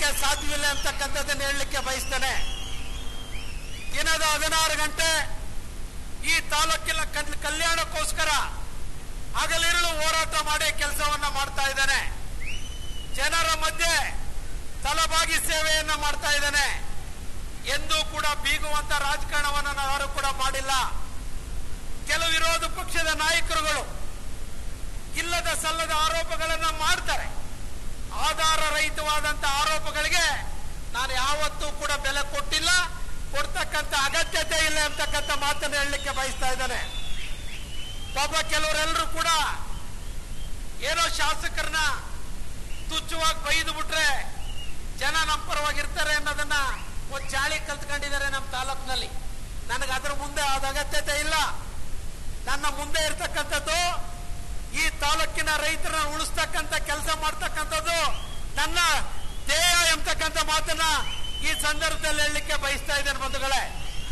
ಸಾಧ್ಯವಿಲ್ಲ ಅಂತಕ್ಕಂಥದ್ದನ್ನು ಹೇಳಲಿಕ್ಕೆ ಬಯಸ್ತೇನೆ. ದಿನದ 16 ಗಂಟೆ ಈ ತಾಲೂಕಿನ ಕಲ್ಯಾಣಕ್ಕೋಸ್ಕರ ಹಗಲಿರುಳು ಹೋರಾಟ ಮಾಡಿ ಕೆಲಸವನ್ನ ಮಾಡ್ತಾ ಇದ್ದಾನೆ. ಜನರ ಮಧ್ಯೆ ತಲಬಾಗಿ ಸೇವೆಯನ್ನ ಮಾಡ್ತಾ ಇದ್ದಾನೆ. ಎಂದೂ ಕೂಡ ಬೀಗುವಂತ ರಾಜಕಾರಣವನ್ನು ಯಾರು ಕೂಡ ಮಾಡಿಲ್ಲ. ಕೆಲವು ವಿರೋಧ ಪಕ್ಷದ ನಾಯಕರುಗಳು ಇಲ್ಲದ ಸಲ್ಲದ ಆರೋಪಗಳನ್ನ ಮಾಡ್ತಾರೆ. ಆಧಾರ ರಹಿತವಾದಂತಹ ಆರೋಪಗಳಿಗೆ ನಾನು ಯಾವತ್ತೂ ಕೂಡ ಬೆಲೆ ಕೊಟ್ಟಿಲ್ಲ, ಕೊಡ್ತಕ್ಕಂಥ ಅಗತ್ಯತೆ ಇಲ್ಲ ಅಂತಕ್ಕಂಥ ಮಾತನ್ನು ಹೇಳಲಿಕ್ಕೆ ಬಯಸ್ತಾ ಇದ್ದಾನೆ. ಪಾಪ ಕೆಲವರೆಲ್ಲರೂ ಕೂಡ ಏನೋ ಶಾಸಕರನ್ನ ತುಚ್ಛವಾಗಿ ಬೈದು ಬಿಟ್ರೆ ಜನ ನಮ್ಮ ಪರವಾಗಿರ್ತಾರೆ ಅನ್ನೋದನ್ನ ಒಂದು ಚಾಳಿ ಕಲ್ತ್ಕೊಂಡಿದ್ದಾರೆ ನಮ್ಮ ತಾಲೂಕಿನಲ್ಲಿ. ನನಗೆ ಅದರ ಮುಂದೆ ಆದ ಅಗತ್ಯತೆ ಇಲ್ಲ. ನನ್ನ ಮುಂದೆ ಇರ್ತಕ್ಕಂಥದ್ದು ಈ ತಾಲೂಕಿನ ರೈತರನ್ನ ಉಳಿಸ್ತಕ್ಕಂಥ ಕೆಲಸ ಮಾಡ್ತಕ್ಕಂಥದ್ದು ನನ್ನ ಧ್ಯೇಯ ಎಂಬತಕ್ಕಂಥ ಮಾತನ್ನ ಈ ಸಂದರ್ಭದಲ್ಲಿ ಹೇಳಲಿಕ್ಕೆ ಬಯಸ್ತಾ ಇದ್ದೇನೆ ಬಂಧುಗಳೇ.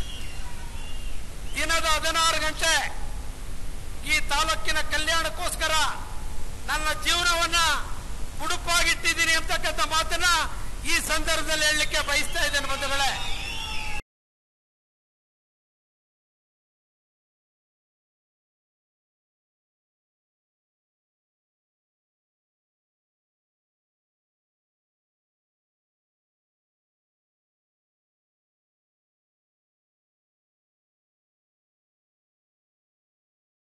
ದಿನದ 16 ಗಂಟೆ ಈ ತಾಲೂಕಿನ ಕಲ್ಯಾಣಕ್ಕೋಸ್ಕರ ನನ್ನ ಜೀವನವನ್ನ ಮುಡುಪಾಗಿಟ್ಟಿದ್ದೀನಿ ಎಂಬತಕ್ಕಂಥ ಮಾತನ್ನ ಈ ಸಂದರ್ಭದಲ್ಲಿ ಹೇಳಲಿಕ್ಕೆ ಬಯಸ್ತಾ ಇದ್ದೇನೆ ಬಂಧುಗಳೇ.